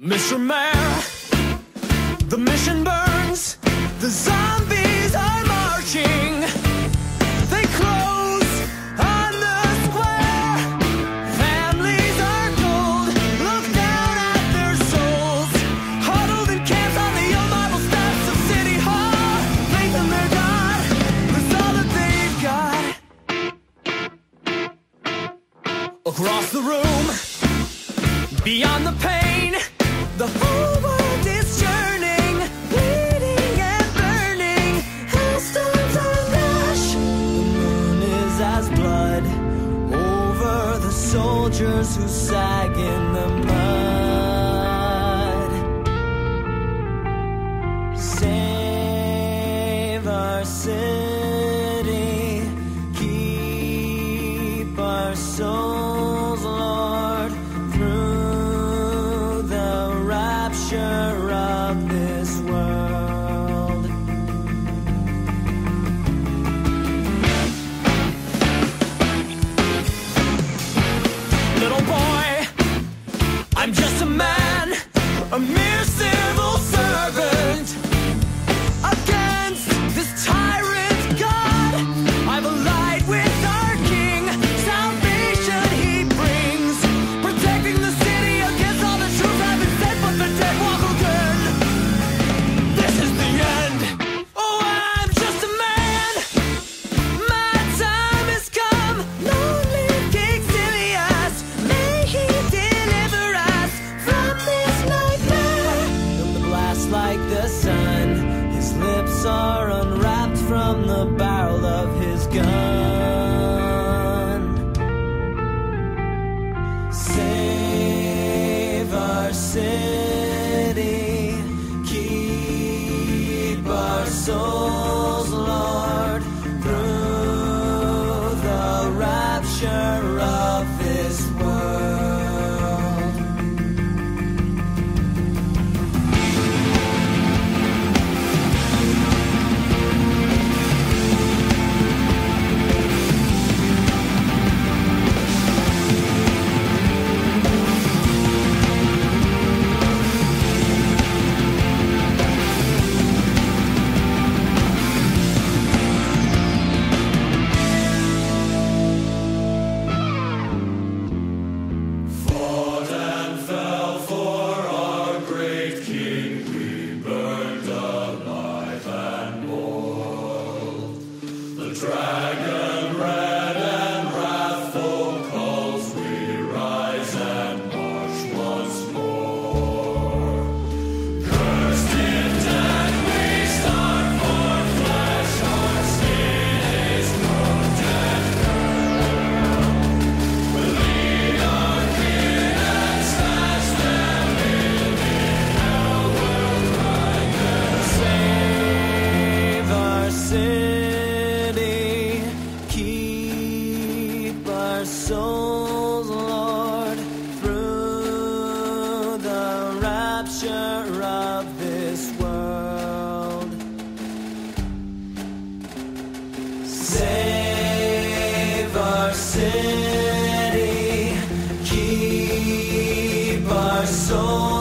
Mr. Mayor, the mission burns, the zombies are marching, they close on the square, families are cold, look down at their souls, huddled in camps on the old marble steps of City Hall, faith in their God, that's all that they've got. Across the room, beyond the pain, the whole world is churning, bleeding and burning, hailstones unrush. The moon is as blood over the soldiers who sag in the mud. Save our city, keep our souls, Lord, through the rapture of this world. Little boy, I'm just a man, a mere civil servant. Against this tyrant God, I've allied with our King. Salvation he brings, protecting the city against all the troops I've been sent, but the dead walk again. This is the end. Oh, I'm just a man. My time has come. Lonely King Sirius, may he deliver us from this nightmare. From the blast like the sun, his lips are unwrapped from the barrel of his gun. Save our city, keep our souls, Lord, through the rapture of this world. Fought and fell for our great King, we burned alive and bold. The dragon red and wrathful calls, we rise and march once more. Cursed in death we start for flesh, our skin is cooked and curled. We lead our kin and snatch them in hell, we'll cry them. Save our city, keep our souls, Lord, through the rapture of this world. Save our city, keep our souls.